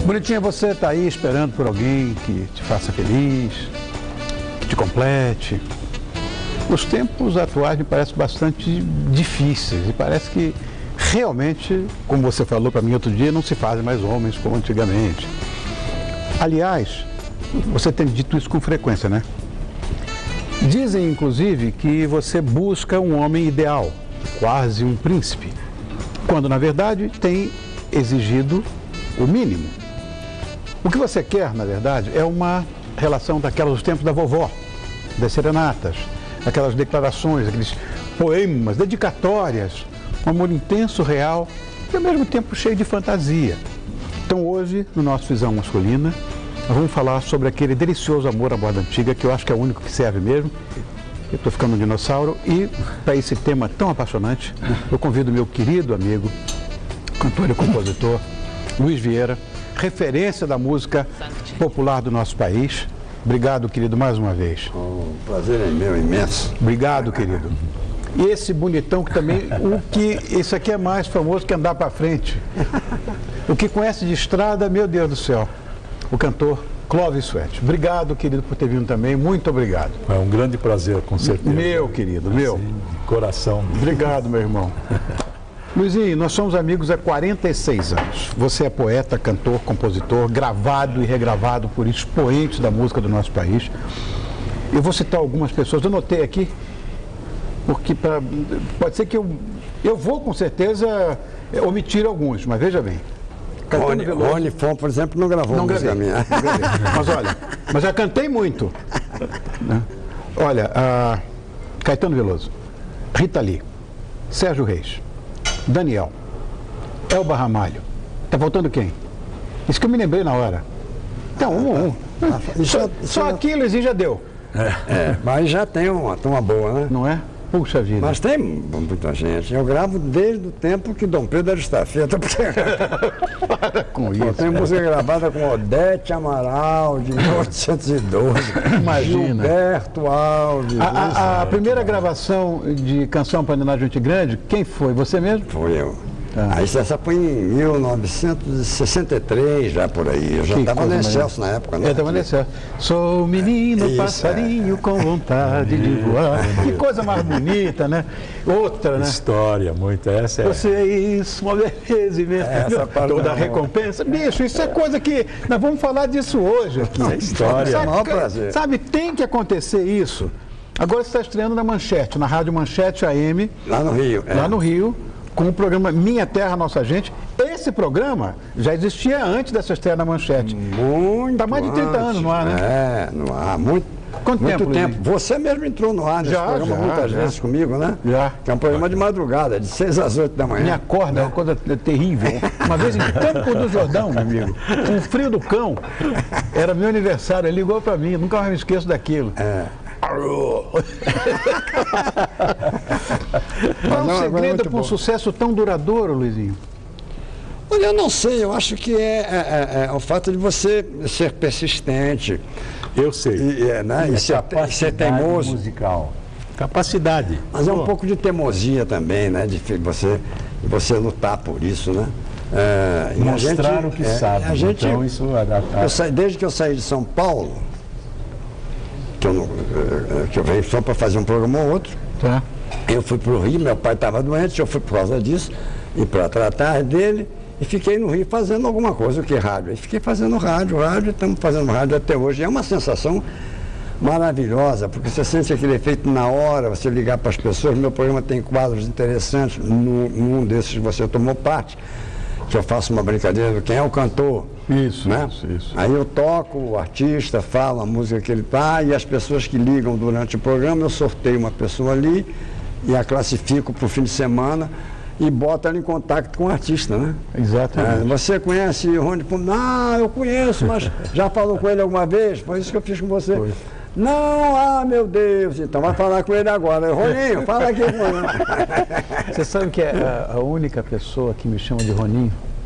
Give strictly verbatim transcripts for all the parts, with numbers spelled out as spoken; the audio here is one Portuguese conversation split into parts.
Bonitinha, você está aí esperando por alguém que te faça feliz, que te complete. Os tempos atuais me parecem bastante difíceis e parece que realmente, como você falou para mim outro dia, não se fazem mais homens como antigamente. Aliás, você tem dito isso com frequência, né? Dizem, inclusive, que você busca um homem ideal, quase um príncipe, quando, na verdade, tem exigido o mínimo. O que você quer, na verdade, é uma relação daquelas dos tempos da vovó, das serenatas, aquelas declarações, aqueles poemas, dedicatórias, um amor intenso, real e, ao mesmo tempo, cheio de fantasia. Então, hoje, no nosso Visão Masculina, nós vamos falar sobre aquele delicioso amor à moda antiga, que eu acho que é o único que serve mesmo. Eu estou ficando um dinossauro e, para esse tema tão apaixonante, eu convido meu querido amigo, cantor e compositor, Luiz Vieira, referência da música popular do nosso país. Obrigado, querido, mais uma vez. O prazer é meu, imenso. Obrigado, querido. E esse bonitão que também, o que, esse aqui é mais famoso que andar para frente. O que conhece de estrada, meu Deus do céu. O cantor Clóvis Suete. Obrigado, querido, por ter vindo também. Muito obrigado. É um grande prazer, com certeza. Meu querido, meu. Assim, de coração. Obrigado, meu irmão. Luizinho, nós somos amigos há quarenta e seis anos. Você é poeta, cantor, compositor, gravado e regravado por expoentes da música do nosso país. Eu vou citar algumas pessoas, eu notei aqui, porque pra, pode ser que eu, eu vou com certeza omitir alguns, mas veja bem. Rony, Rony Fon, por exemplo, não gravou não música gravei, minha. Não gravei. Mas olha, mas já cantei muito. Né? Olha, a Caetano Veloso, Rita Lee, Sérgio Reis, Daniel, Elba Ramalho. Tá faltando quem? Isso que eu me lembrei na hora. Então, um, um. Ah, isso, Só, isso, só aquilo, Luizinho, já deu. É, é, mas já tem uma turma boa, né? Não é? Puxa vida. Mas tem muita gente. Eu gravo desde o tempo que Dom Pedro era estafeta. Para com isso. Eu tenho música gravada com Odete Amaral, de mil oitocentos e doze. Imagina. Gilberto Alves. A, a, a primeira gravação de Canção para Ninar Gente Grande, quem foi? Você mesmo? Foi eu. Ah. Aí essa foi em mil novecentos e sessenta e três, já por aí. Eu já estava no Excelso na época, né? Eu estava no Excelso. Sou menino, Isso, passarinho é. com vontade de voar. Que coisa mais bonita, né? Outra, né? História, muito. Essa é. Você é isso, uma beleza imensa. Essa parte toda a não. recompensa. Bicho, isso é coisa que nós vamos falar disso hoje aqui. É história. Sabe, É o maior prazer. sabe, tem que acontecer isso. Agora você está estreando na Manchete, na Rádio Manchete A M. Lá no Rio. Lá é. no Rio. Com o programa Minha Terra, Nossa Gente. Esse programa já existia antes dessa estreia na Manchete. Muito Está mais de trinta antes. anos no ar, né? É, no ar. Muito, Quanto muito tempo, tempo. Luizinho? Você mesmo entrou no ar nesse Já, programa já, muitas já. vezes comigo, né? Já. Que é um programa de madrugada, de seis às oito da manhã. Me acorda, é uma coisa terrível. Uma vez em Campo do Jordão, meu amigo, um frio do cão, era meu aniversário, ele ligou para mim, nunca mais me esqueço daquilo. É. Qual Não, o agora é segredo muito para bom. um sucesso tão duradouro, Luizinho? Olha, eu não sei, eu acho que é, é- é- é o fato de você ser persistente Eu sei. e, é, né, e ser, ser teimoso. musical. Capacidade. Mas é um pouco de teimosia também, né? De fi- você, de você lutar por isso, né? É, e a Mostrar gente- o que é, sabe. A gente, Então, isso adaptar. eu saí, desde que eu saí de São Paulo, que eu, não, eh, que eu venho só para fazer um programa ou outro, Tá. eu fui para o Rio, meu pai estava doente, eu fui por causa disso, e para tratar dele, e fiquei no Rio fazendo alguma coisa, o que rádio. E fiquei fazendo rádio, rádio, estamos fazendo rádio até hoje. É uma sensação maravilhosa, porque você sente aquele efeito na hora, você ligar para as pessoas. Meu programa tem quadros interessantes, no- num desses você tomou parte, que eu faço uma brincadeira do quem é o cantor. Isso, Né? isso, isso. Aí eu toco, o artista fala a música que ele tá, e as pessoas que ligam durante o programa, eu sorteio uma pessoa ali e a classifico para o fim de semana e boto ela em contato com o artista, né? Exatamente. É, você conhece o Rony Fon? Não, eu conheço, mas já falou com ele alguma vez? Foi isso que eu fiz com você. Foi. Não, ah, meu Deus, então vai falar com ele agora. Roninho, fala aqui com ele. Você sabe que é a, a única pessoa que me chama de Roninho?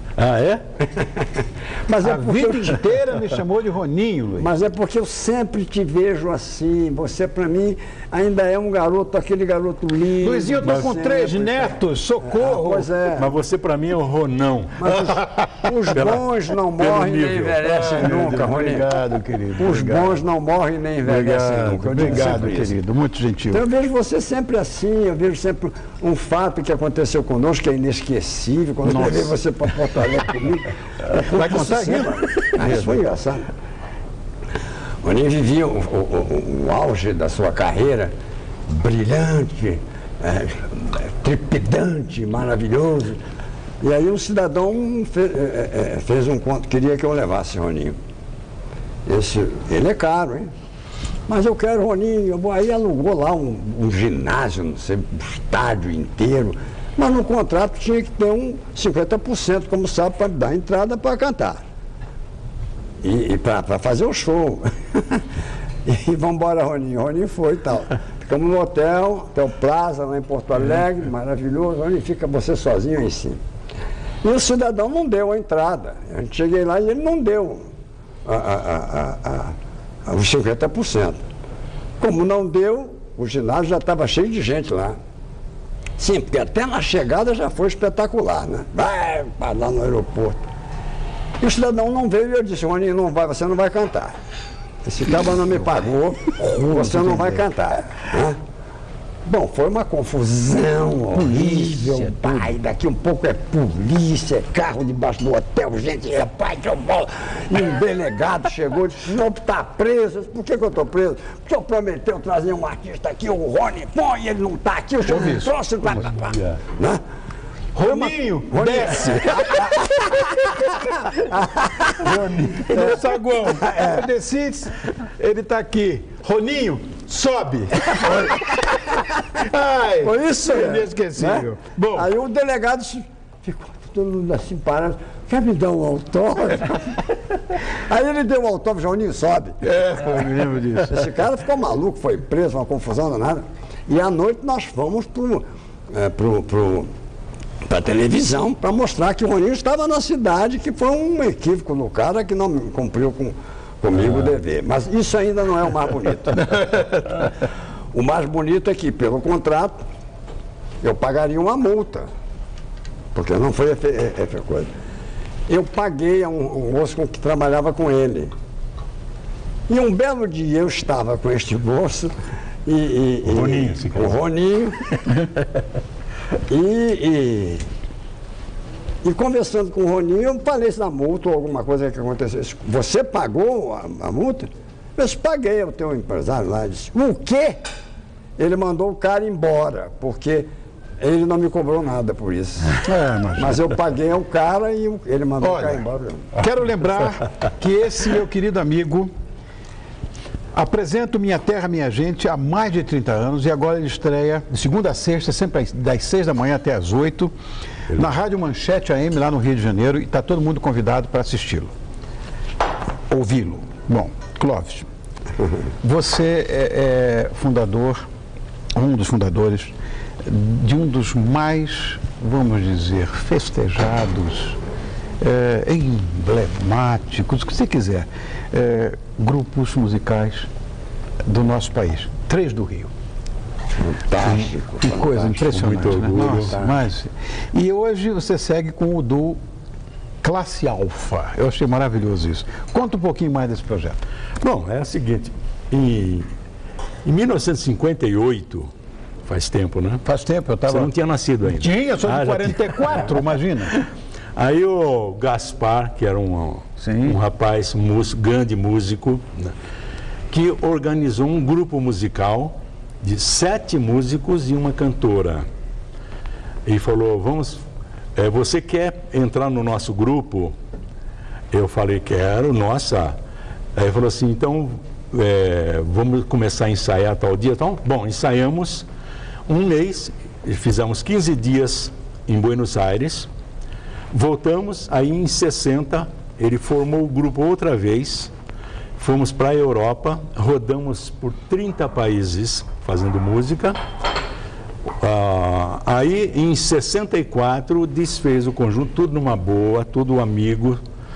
Ah, é? Mas é A porque vida eu- inteira me chamou de Roninho, Luiz. Mas é porque eu sempre te vejo assim. Você, para mim, ainda é um garoto, aquele garoto lindo. Luizinho, eu tô com sempre. três netos, socorro. Ah, pois é. Mas você, para mim, é o Ronão. Mas os, os bons não morrem nem nível. envelhecem Ai, nunca, Deus, Roninho. Obrigado, querido. Os obrigado. bons não morrem nem envelhecem Obrigado, nunca. Eu digo obrigado, sempre isso. querido. Muito gentil. Então eu vejo você sempre assim, eu vejo sempre um fato que aconteceu conosco, que é inesquecível, quando eu Nossa. levei você para Porto Alegre comigo. Vai contar aqui? Ah, isso foi engraçado. O Roninho vivia o, o- o- o auge da sua carreira, brilhante, é, trepidante, maravilhoso. E aí um cidadão fe- é, é, fez um conto, queria que eu levasse Roninho. Esse, ele é caro, hein? Mas eu quero Roninho. Eu vou- Aí alugou lá um, um ginásio, não sei, um estádio inteiro. Mas no contrato tinha que ter um cinquenta por cento, como sabe, para dar entrada para cantar. E, e para fazer o show. E vamos embora, Roninho. Roninho foi e tal. Ficamos no hotel, Hotel Plaza, lá em Porto Alegre, maravilhoso. Roninho, fica você sozinho aí em cima. E o cidadão não deu a entrada. A gente cheguei lá e ele não deu a, a, a, a, a, os cinquenta por cento. Como não deu, o ginásio já estava cheio de gente lá. Sim, porque até na chegada já foi espetacular, né? Vai parar no aeroporto. E o cidadão não veio e eu disse, Roninho, não vai, você não vai cantar. Esse cara não me pagou, você não vai cantar. Né? Bom, foi uma confusão horrível, pai, daqui um pouco é polícia, é carro debaixo do hotel, gente, é pai, que eu vou. E um delegado chegou e disse, o senhor está preso. Eu disse, por que, que eu estou preso? O senhor prometeu trazer um artista aqui, o Rony, põe, ele não está aqui, o senhor não trouxe, tá, tá, tá. Né? Roninho, desce. No saguão. Eu desci, ele tá aqui. Roninho, sobe. Ai, Foi isso? é é, inesquecível. né? Bom, Aí o delegado disse, ficou todo mundo assim parado, quer me dar um autógrafo? Aí ele deu um autógrafo, Roninho, sobe. é, eu me lembro disso. Esse cara ficou maluco, foi preso, uma confusão danada. E à noite nós fomos pro, é, pro, pro, pra televisão para mostrar que o Roninho estava na cidade, que foi um equívoco no cara que não cumpriu com, comigo o dever. Mas isso ainda não é o mais bonito. O mais bonito é que, pelo contrato, eu pagaria uma multa, porque não foi efe, efe, coisa. Eu paguei a um, um moço com que trabalhava com ele. E um belo dia eu estava com este moço e, e, O Roninho, e, se o casou. Roninho e, e, e conversando com o Roninho, eu falei da multa ou alguma coisa que aconteceu. Você pagou a, a multa? Eu disse, paguei, eu tenho um empresário lá. Ele disse, o quê? Ele mandou o cara embora, porque ele não me cobrou nada por isso. É, mas... Mas eu paguei ao cara e o- ele mandou Olha, o cara embora. Quero lembrar que esse meu querido amigo apresenta o Minha Terra, Minha Gente há mais de trinta anos e agora ele estreia de segunda a sexta, sempre das seis da manhã até as oito, na Rádio Manchete A M, lá no Rio de Janeiro, e está todo mundo convidado para assisti-lo, ouvi-lo. Bom, Clóvis, você é, é fundador, um dos fundadores de um dos mais, vamos dizer, festejados, é, emblemáticos, o que você quiser, é, grupos musicais do nosso país. Três do Rio. Fantástico. Que coisa impressionante, muito né? orgulho. Nossa, mas... E hoje você segue com o duo Classe Alfa. Eu achei maravilhoso isso. Conta um pouquinho mais desse projeto. Bom, é o seguinte, em, em mil novecentos e cinquenta e oito, faz tempo, né? Faz tempo, eu estava... Você não tinha nascido ainda. Tinha, sou de Ah, já quarenta e quatro, imagina. Aí o Gaspar, que era um, Sim. um rapaz, músico, grande músico, né, que organizou um grupo musical de sete músicos e uma cantora. E falou, vamos, é, você quer entrar no nosso grupo? Eu falei, quero, nossa. Aí ele falou assim, então é, vamos começar a ensaiar tal dia. Então, bom, ensaiamos um mês, fizemos quinze dias em Buenos Aires. Voltamos, aí em sessenta, ele formou o grupo outra vez, fomos para a Europa, rodamos por trinta países fazendo música, Ah, aí, em sessenta e quatro, desfez o conjunto, tudo numa boa, tudo amigo.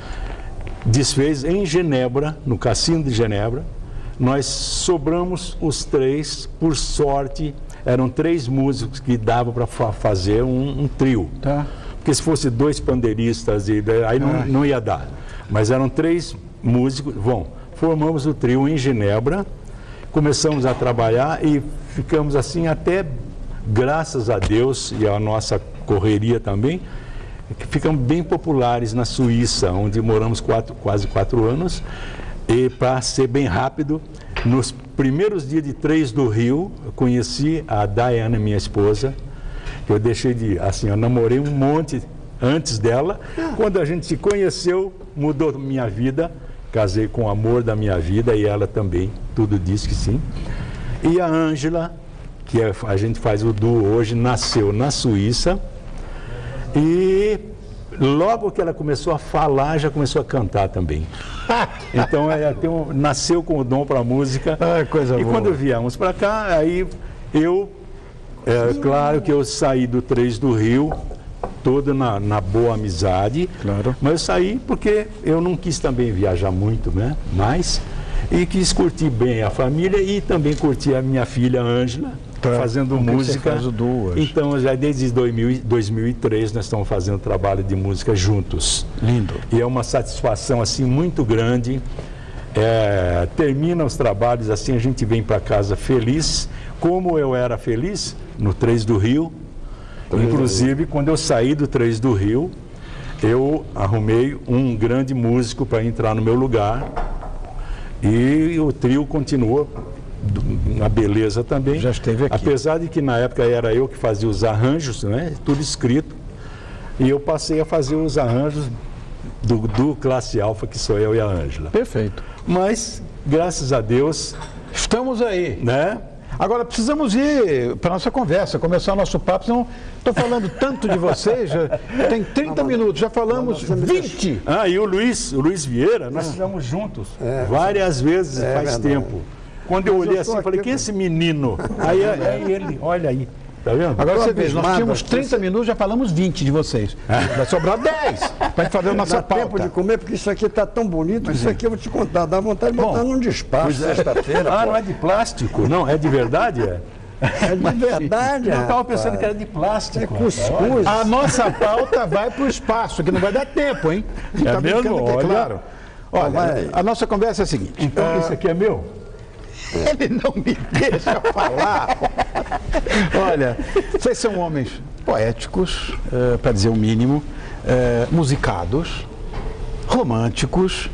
Desfez em Genebra, no Cassino de Genebra. Nós sobramos os três, por sorte, eram três músicos que dava para fa fazer um, um trio. Tá. Porque se fosse dois pandeiristas, e, aí não, não ia dar. Mas eram três músicos. Bom, formamos o trio em Genebra, começamos a trabalhar e ficamos assim até, graças a Deus e à nossa correria também, ficamos bem populares na Suíça, onde moramos quatro, quase quatro anos. E para ser bem rápido, nos primeiros dias de três do Rio, eu conheci a Diana, minha esposa. Eu deixei de, assim, eu namorei um monte antes dela. Quando a gente se conheceu, mudou minha vida. Casei com o amor da minha vida e ela também, tudo diz que sim. E a Ângela, que é, a gente faz o duo hoje, nasceu na Suíça. E logo que ela começou a falar, já começou a cantar também. Então, ela tem um, nasceu com o dom para a música. Ah, coisa e boa. quando viemos para cá, aí eu... É claro que eu saí do Três do Rio, todo na, na boa amizade, claro. Mas eu saí porque eu não quis também viajar muito, né? Mais, e quis curtir bem a família e também curtir a minha filha Ângela, tá, fazendo música. Você faz o duo hoje. Então, já desde dois mil e três nós estamos fazendo trabalho de música juntos. Lindo. E é uma satisfação assim muito grande. É, termina os trabalhos assim, a gente vem para casa feliz, como eu era feliz no Três do Rio. Inclusive, quando eu saí do Três do Rio, eu arrumei um grande músico para entrar no meu lugar e o trio continuou na beleza também. Já esteve aqui. Apesar de que na época era eu que fazia os arranjos, né? Tudo escrito, e eu passei a fazer os arranjos do, do Classe Alfa, que sou eu e a Ângela. Perfeito. Mas, graças a Deus... Estamos aí. Né? Agora, precisamos ir para a nossa conversa, começar o nosso papo, senão estou falando tanto de vocês, já tem trinta minutos, já falamos vinte. Ah, e o Luiz, o Luiz Vieira, nós estivemos juntos é, várias vezes é, faz verdade. tempo. Quando eu olhei eu assim, eu falei, quem é esse menino? Aí, aí ele, olha aí. Tá vendo? Agora você vê, nós tínhamos trinta minutos, já falamos vinte de vocês. Vai sobrar dez para fazer a nossa pauta. Tempo de comer, porque isso aqui está tão bonito, isso aqui eu vou te contar, dá vontade de botar Bom, num despacho sexta-feira. Ah, pô. Não é de plástico? Não, é de verdade? É, é de verdade, Eu estava pensando que era de plástico. É cuscuz. A nossa pauta vai para o espaço, que não vai dar tempo, hein? É tá mesmo? Olha, é claro. Olha, vai. a nossa conversa é a seguinte. Então, uh, isso aqui é meu? Ele não me deixa falar. Olha, vocês são homens poéticos, uh, para dizer o mínimo, uh, musicados, românticos.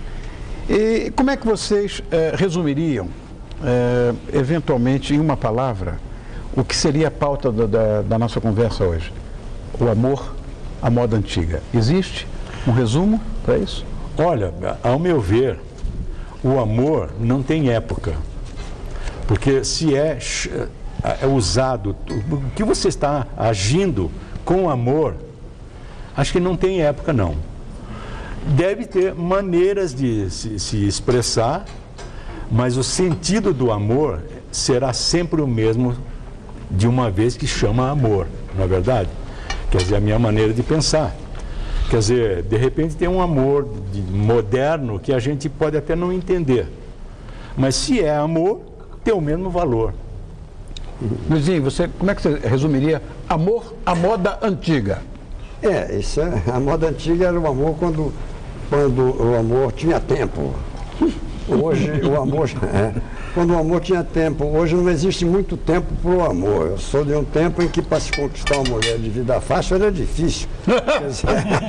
E como é que vocês uh, resumiriam, uh, eventualmente, em uma palavra, o que seria a pauta da, da, da nossa conversa hoje? O amor à moda antiga. Existe um resumo para isso? Olha, ao meu ver, o amor não tem época. Porque se é, é usado, o que você está agindo com amor, acho que não tem época, não. Deve ter maneiras de se, se expressar, mas o sentido do amor será sempre o mesmo de uma vez que chama amor, não é verdade? Quer dizer, a minha maneira de pensar. Quer dizer, de repente tem um amor de, moderno que a gente pode até não entender. Mas se é amor, tem o mesmo valor. Luizinho, você, como é que você resumiria amor à moda antiga? É, isso é, a moda antiga era o amor quando, quando o amor tinha tempo. Hoje o amor, é, quando o amor tinha tempo, hoje não existe muito tempo para o amor. Eu sou de um tempo em que para se conquistar uma mulher de vida fácil era difícil. Quer dizer,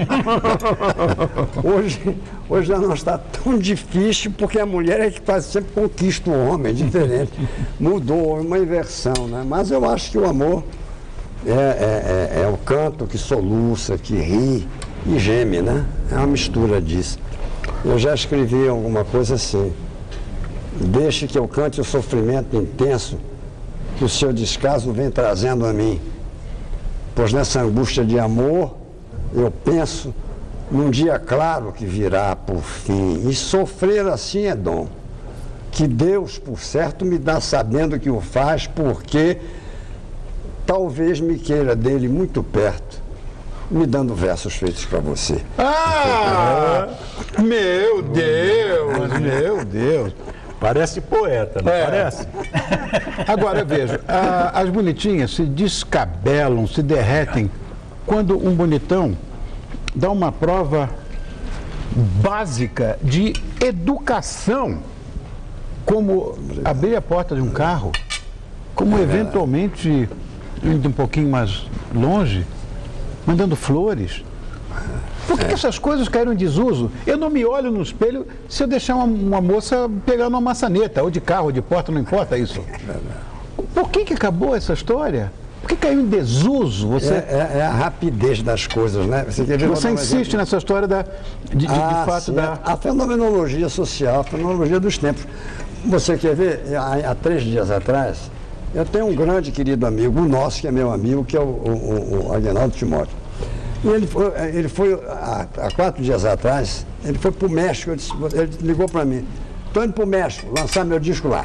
hoje, hoje já não está tão difícil, porque a mulher é que quase sempre conquista o homem, é diferente. Mudou, é uma inversão, né? Mas eu acho que o amor é, é, é, é o canto que soluça, que ri e geme, né? É uma mistura disso. Eu já escrevi alguma coisa assim: deixe que eu cante o sofrimento intenso que o seu descaso vem trazendo a mim, pois nessa angústia de amor eu penso num dia claro que virá por fim, e sofrer assim é dom que Deus, por certo, me dá sabendo que o faz, porque talvez me queira dele muito perto, me dando versos feitos para você. Ah! Meu Deus, meu Deus. Parece poeta, não É. parece? Agora, veja, a- as bonitinhas se descabelam, se derretem quando um bonitão dá uma prova básica de educação, como abrir a porta de um carro, como eventualmente, indo um pouquinho mais longe, mandando flores. Por que, que essas coisas caíram em desuso? Eu não me olho no espelho se eu deixar uma, uma moça pegando uma maçaneta, ou de carro, ou de porta, não importa isso. Por que, que acabou essa história? Por que caiu em desuso? Você, É, é- é a rapidez das coisas, né? Você, quer ver, vou você dar um insiste exemplo? nessa história da, de, de- de Ah, fato sim, da. a, a fenomenologia social, a fenomenologia dos tempos. Você quer ver, há, há três dias atrás, eu tenho um grande querido amigo, um nosso que é meu amigo, que é o, o, o Aguinaldo Timóteo. E ele foi, ele foi há, há quatro dias atrás, ele foi para o México, eu disse- ele ligou para mim, estou indo para o México, lançar meu disco lá.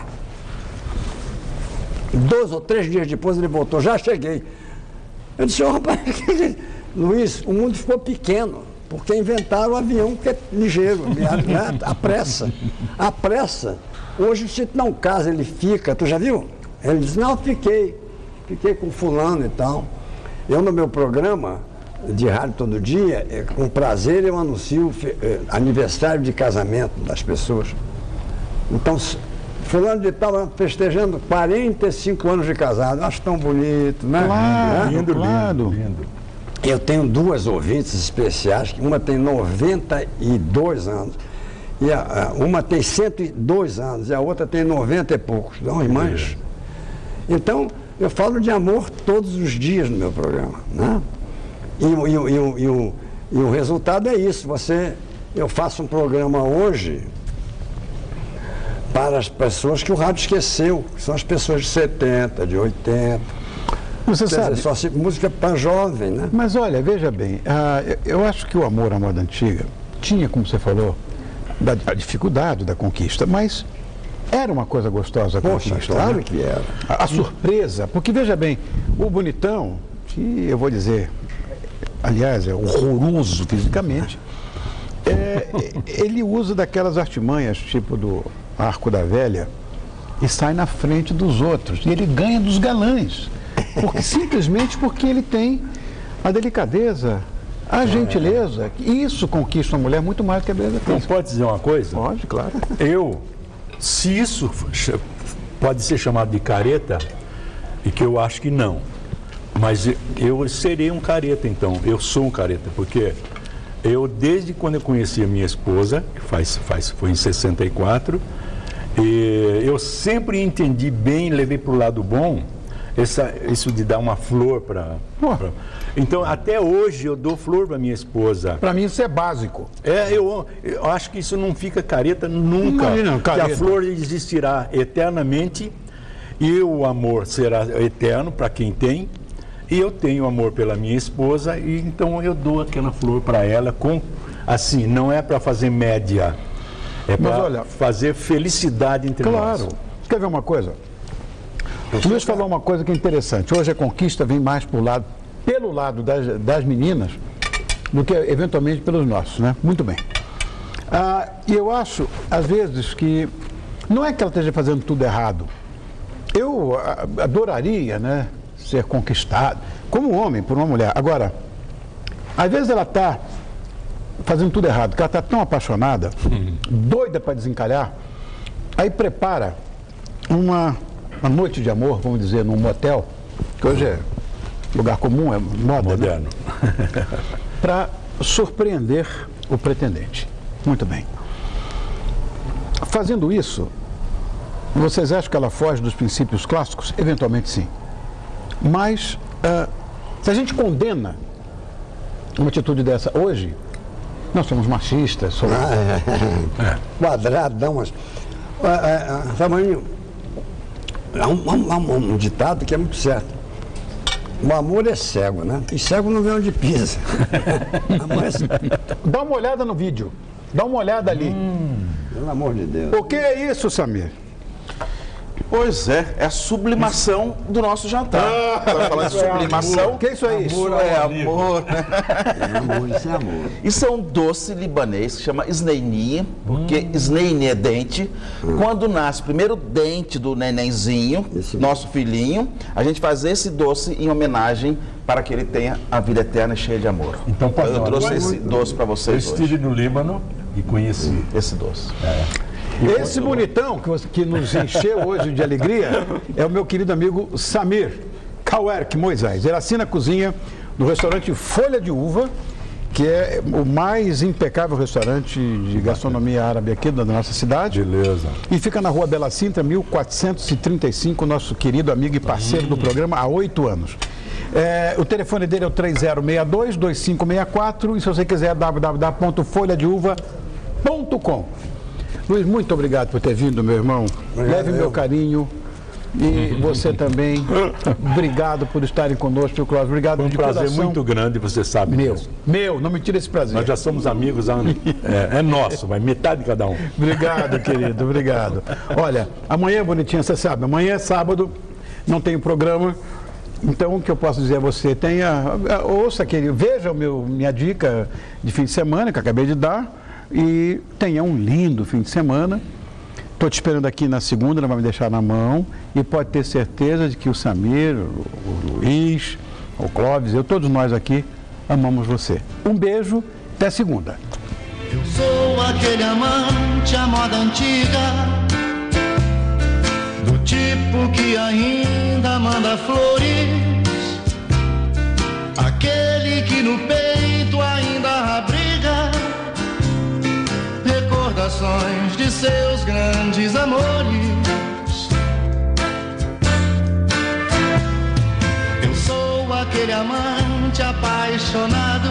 Dois ou três dias depois ele voltou, já cheguei. Eu disse, oh, rapaz, Luiz, o mundo ficou pequeno, porque inventaram o avião que é ligeiro, né? A pressa. A pressa. Hoje, se tu não casa, ele fica, tu já viu? Ele diz, não, fiquei, fiquei com fulano e tal. Eu, no meu programa de rádio todo dia, é, com prazer eu anuncio é, aniversário de casamento das pessoas. Então, fulano de tal festejando quarenta e cinco anos de casado. Acho tão bonito, né? Claro, Né? Lindo, claro. lindo, lindo. Eu tenho duas ouvintes especiais, que uma tem noventa e dois anos, e a, a, uma tem cento e dois anos, e a outra tem noventa e poucos. São irmãs. Então, eu falo de amor todos os dias no meu programa, né? E, o- e, o- e, o- e, o- e o resultado é isso. Você, eu faço um programa hoje para as pessoas que o rádio esqueceu, que são as pessoas de setenta, de oitenta. Você Quer sabe, dizer, só se- música para jovem, né? mas olha, veja bem, ah, eu- eu acho que o amor à moda antiga tinha, como você falou, da, a dificuldade da conquista, mas era uma coisa gostosa a Poxa, conquista. claro né? que era. A, a surpresa, porque veja bem, o bonitão, que eu vou dizer, aliás, é horroroso fisicamente, é, ele usa daquelas artimanhas, tipo do Arco da Velha, e sai na frente dos outros. E ele ganha dos galãs. Porque, simplesmente porque ele tem a delicadeza, a gentileza. Isso conquista uma mulher muito mais do que a beleza Não física. pode dizer uma coisa? Pode, claro. Eu, se isso ch- pode ser chamado de careta, e que eu acho que não, mas eu- eu serei um careta então, eu sou um careta, porque eu, desde quando eu conheci a minha esposa, que faz, faz, foi em sessenta e quatro, e eu sempre entendi bem, levei para o lado bom, essa, isso de dar uma flor para... Pô. Então, até hoje eu dou flor para minha esposa. Para mim isso é básico. É, eu, eu acho que isso não fica careta nunca. Imagina, careta. Que a flor existirá eternamente e o amor será eterno para quem tem. E eu tenho amor pela minha esposa e então eu dou aquela flor para ela com, assim, não é para fazer média, é Mas para olha- fazer felicidade entre Claro. nós. Quer ver uma coisa? O Luiz falou uma coisa que é interessante. Hoje a conquista vem mais por lado, pelo lado das, das meninas do que eventualmente pelos nossos, né? Muito bem. Ah, e eu acho, às vezes, que não é que ela esteja fazendo tudo errado. Eu ah, adoraria, né, ser conquistado como homem por uma mulher. Agora, às vezes ela está fazendo tudo errado, porque ela está tão apaixonada, doida para desencalhar, aí prepara uma, uma noite de amor, vamos dizer, num motel, que hoje é lugar comum, é moda, Moderno. para surpreender o pretendente. Muito bem. Fazendo isso, vocês acham que ela foge dos princípios clássicos? Eventualmente sim. Mas, ah, se a gente condena uma atitude dessa hoje, nós somos machistas, somos... Ah, é. Quadradão, mas. Ah, ah, ah, Tamanho. Há um, há um- há um- um ditado que é muito certo. O amor é cego, né? E cego não vê onde pisa. Mas, Dá uma olhada no vídeo. Dá uma olhada ali. pelo amor de Deus. O que é isso, Samir? Pois é, é a sublimação do nosso jantar. Ah, Estamos falando de sublimação. O que é isso aí? Isso é amor, né? É amor, isso é amor. Isso é um doce libanês que chama isneini, porque hum. isneini é dente. Hum. Quando nasce o primeiro dente do nenenzinho, esse nosso filhinho, a gente faz esse doce em homenagem para que ele tenha a vida eterna cheia de amor. Então, então eu trouxe esse muito. doce para vocês Eu estive hoje. no Líbano e conheci esse doce. É. Esse bonitão que, você, que nos encheu hoje de alegria é o meu querido amigo Samir Kauerk Moisés. Ele assina a cozinha do restaurante Folha de Uva, que é o mais impecável restaurante de gastronomia árabe aqui da nossa cidade. Beleza. E fica na rua Bela Sintra, mil quatrocentos e trinta e cinco, nosso querido amigo e parceiro hum. do programa há oito anos. É, o telefone dele é o três zero seis dois, dois cinco seis quatro e se você quiser w w w ponto folha de uva ponto com. Luiz, muito obrigado por ter vindo, meu irmão. Obrigado, Leve eu. meu carinho. E você também. Obrigado por estarem conosco, Cláudio. Obrigado Foi um de prazer coração. muito grande, você sabe Meu, disso. meu, não me tira esse prazer. Nós já somos amigos há anos. É, é nosso, mas metade de cada um. Obrigado, querido, obrigado. Olha, amanhã, bonitinha, você sabe, amanhã é sábado, não tem programa. Então, o que eu posso dizer a você? Tenha, ouça, querido, veja o meu, minha dica de fim de semana, que eu acabei de dar. E tenha um lindo fim de semana. Estou te esperando aqui na segunda, não vai me deixar na mão. E pode ter certeza de que o Samir, o, o Luiz, o Clóvis, eu, todos nós aqui, amamos você. Um beijo, até segunda. Eu sou aquele amante à moda antiga, do tipo que ainda manda flores, aquele que no peito ainda abriga recordações de seus grandes amores. Eu sou aquele amante apaixonado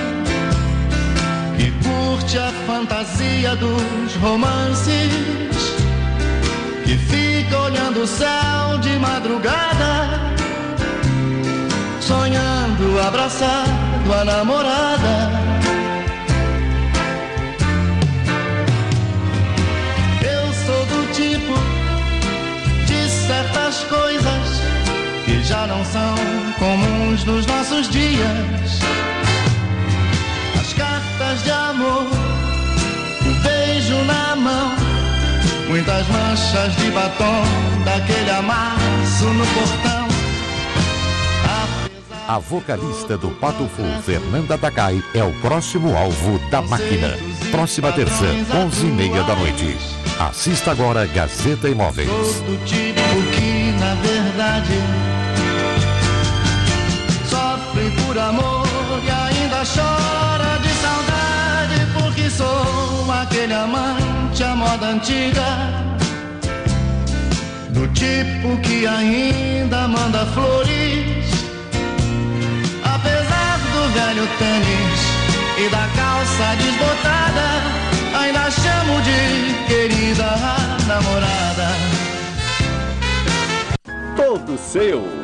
que curte a fantasia dos romances, que fica olhando o céu de madrugada, sonhando abraçado a namorada. Certas coisas que já não são comuns nos nossos dias. As cartas de amor, o beijo na mão, muitas manchas de batom, daquele amasso no portão. A vocalista do Pato Fu, Fernanda Takai, é o próximo alvo da máquina. Próxima terça, onze e meia da noite. Assista agora Gazeta Imóveis. Sou do tipo que, na verdade, sofre por amor e ainda chora de saudade, porque sou aquele amante à moda antiga, do tipo que ainda manda flores, apesar do velho tênis e da calça desbotada, ainda chamo de querida namorada. Todo seu.